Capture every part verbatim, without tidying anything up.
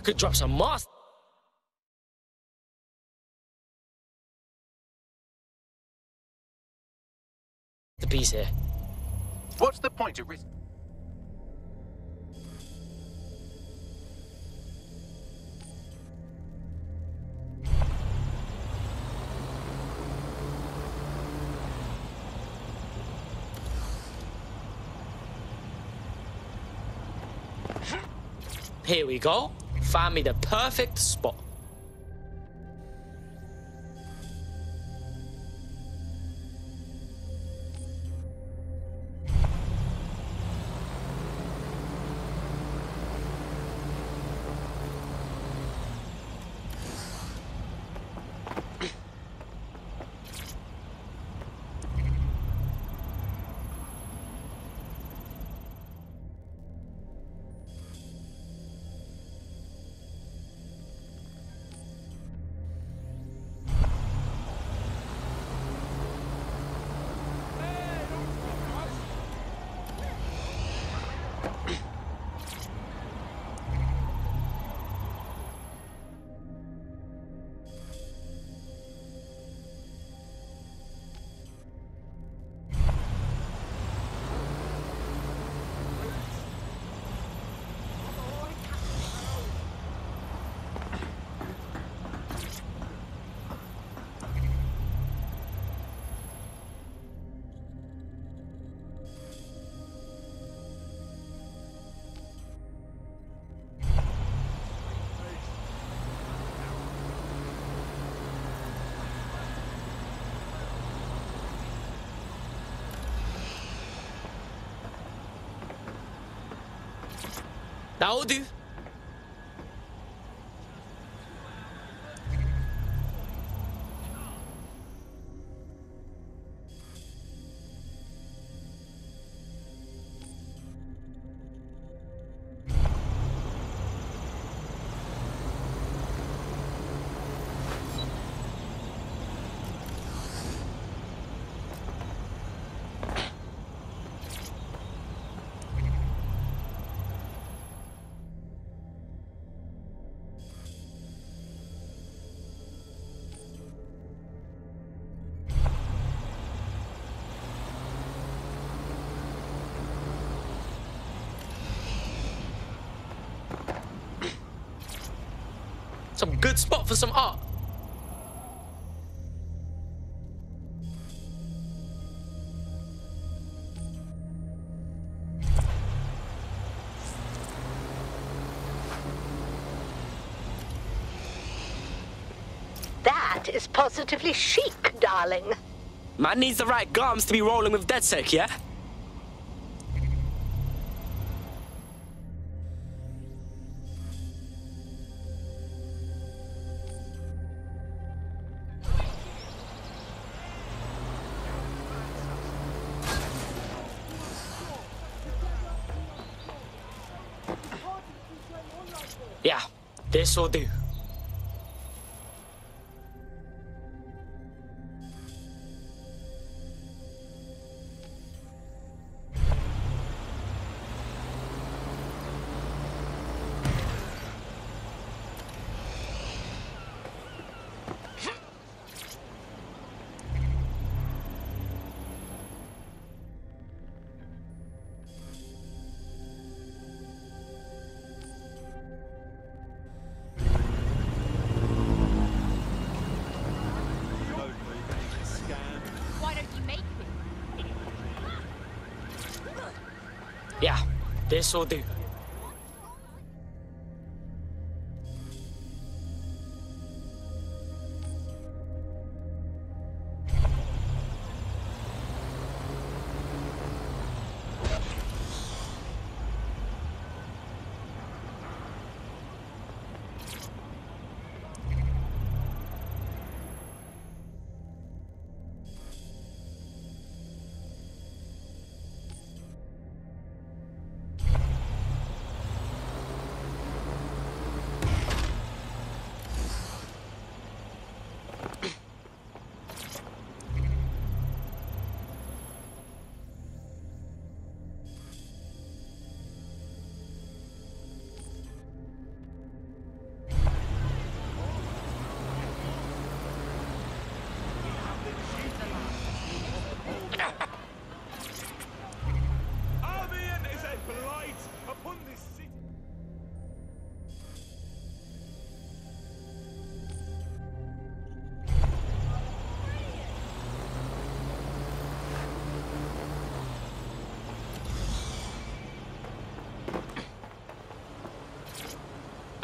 could drop some master piece here. What's the point of risk? Here we go. Find me the perfect spot. That'll do. Some good spot for some art. That is positively chic, darling. Man needs the right garms to be rolling with DedSec, yeah? Yeah, this'll do. Yeah, this'll do.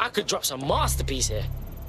could drop some masterpiece here.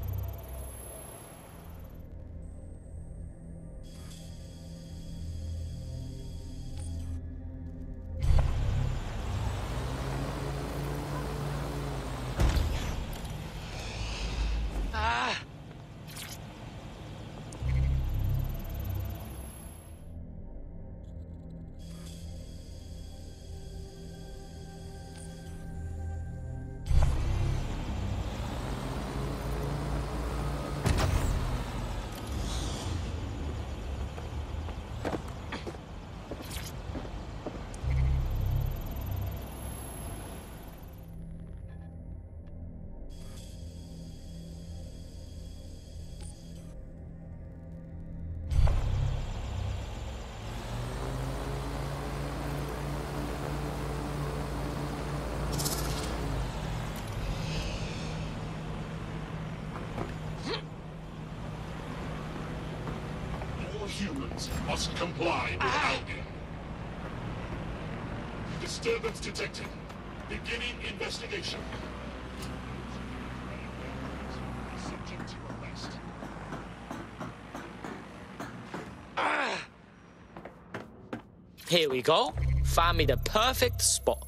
Humans must comply with Albion. Disturbance detected. Beginning investigation. Subject to arrest. Here we go. Find me the perfect spot.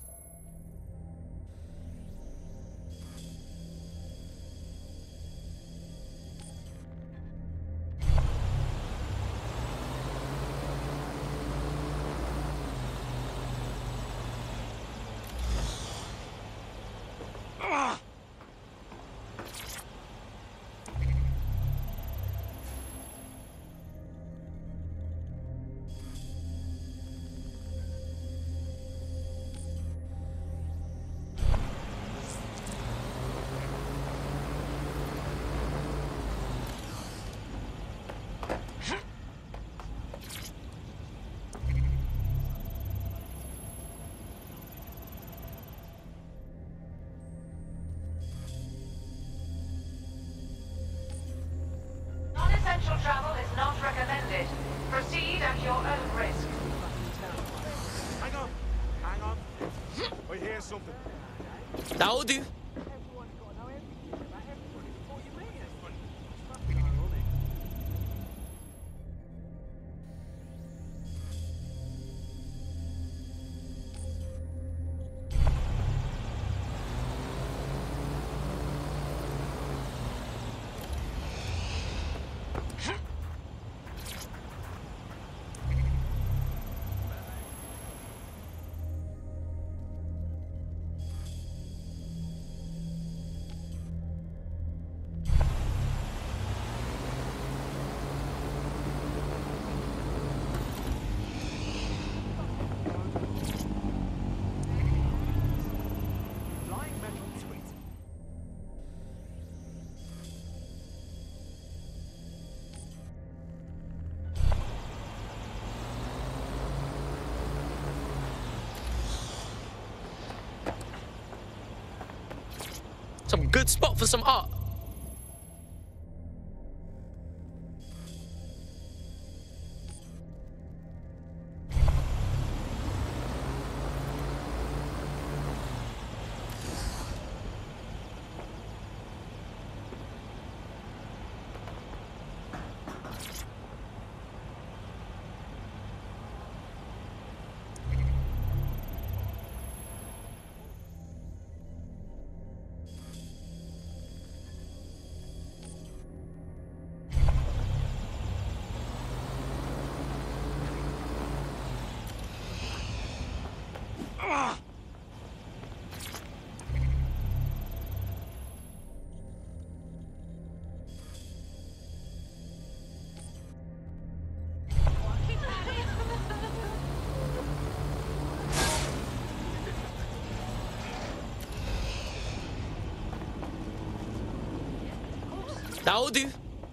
Non-essential travel is not recommended. Proceed at your own risk. Hang on, hang on. I hear something. That'll do. Some good spot for some art. That'll do.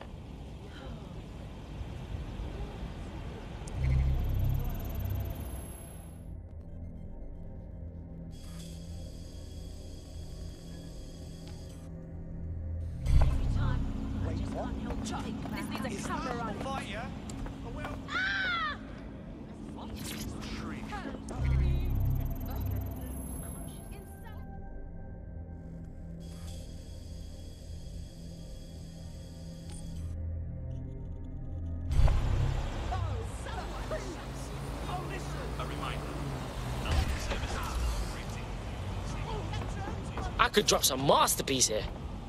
This needs a camera running. Fight, yeah? I will. Ah! Shriek. I could drop some masterpiece here.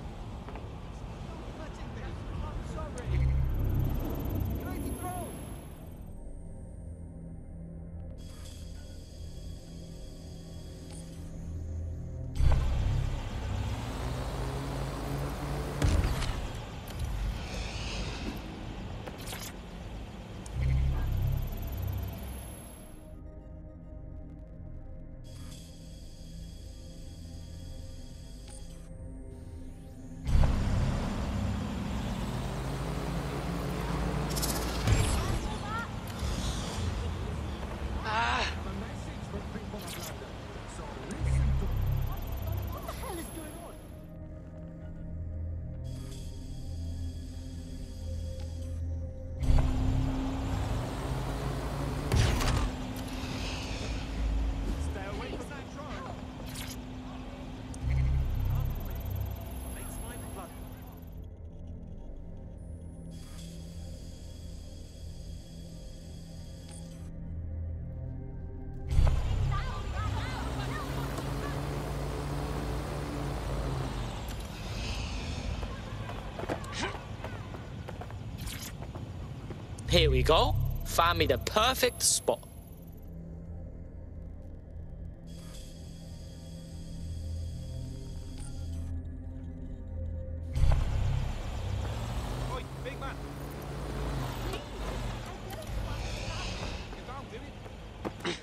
Here we go. Find me the perfect spot. Oi, big man. Get down, Jimmy.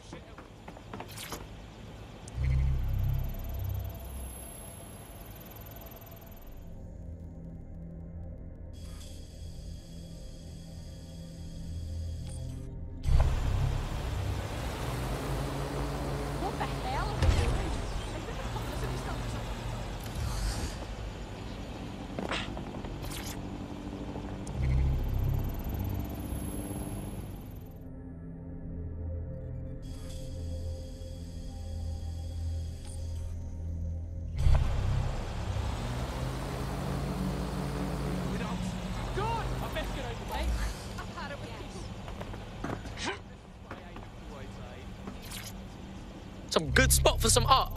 What the hell? Good! I best get over there. I've had it with people. Some good spot for some art.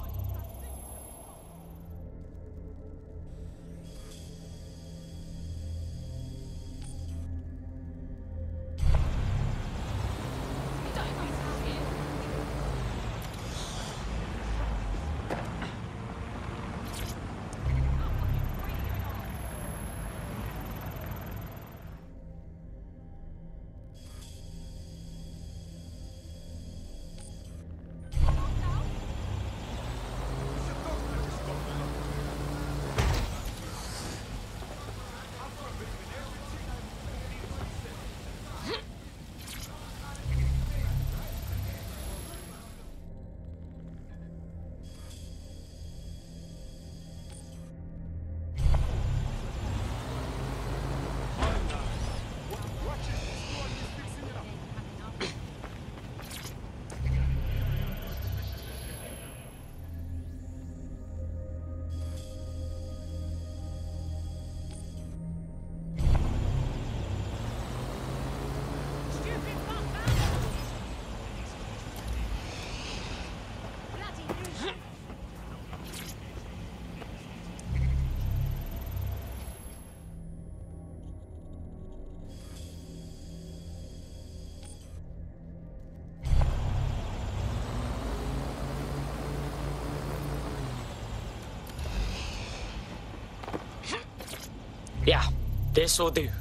Yeah, this'll do.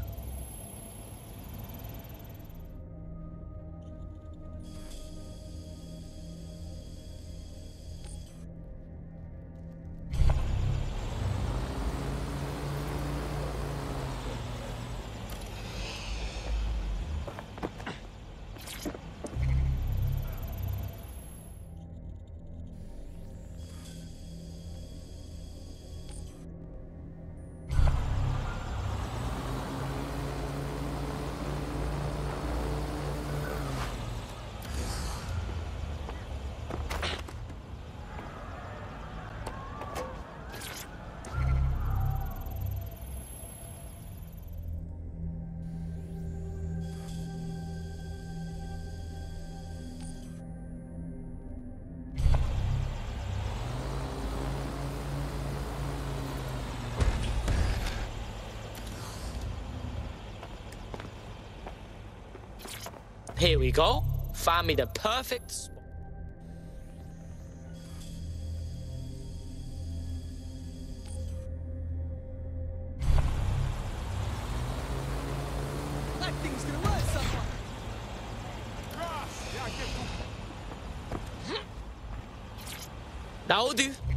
Here we go. Find me the perfect spot. That thing's gonna run someone. Cross! Yeah, I get you. That'll do.